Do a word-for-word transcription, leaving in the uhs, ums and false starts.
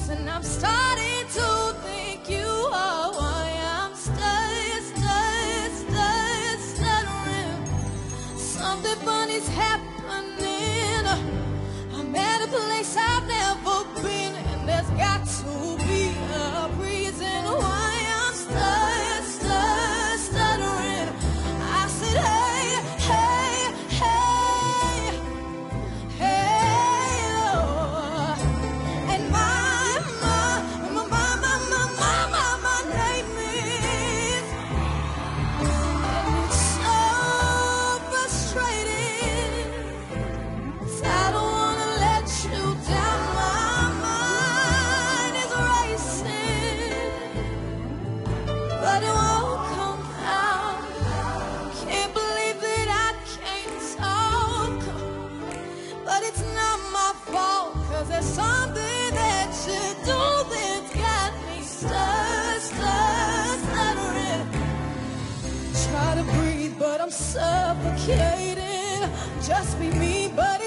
and I'm starting to think you are why I'm stuck, stuck, stuck, stuttering. Something funny's happening. I'm at a place I've never been, and there's got to be a reason why I'm stuck, stuck, stuttering. I said, hey, hey, hey, hey, Lord. And my, my, my, my, my, my, my, my name is, and it's so frustrating. 'Cause I don't wanna let you down. My mind is racing, but it won't come out. Can't believe that I can't talk, but it's not my fault. 'Cause there's something that you do that's got me stuck, stuck, stuttering. Try to breathe, but I'm suffocating. Just be me, but